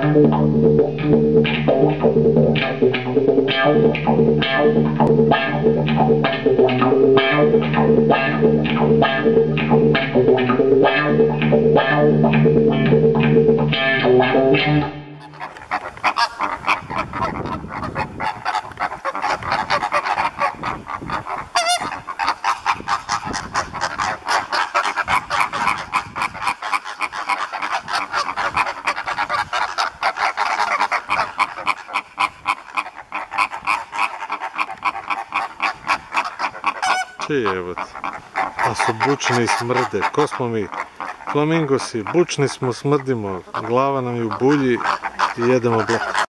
Evo, a su bučni i smrde. Ko smo mi? Flamingosi, bučni smo, smrdimo, glava nam je u bulji i jedemo blok.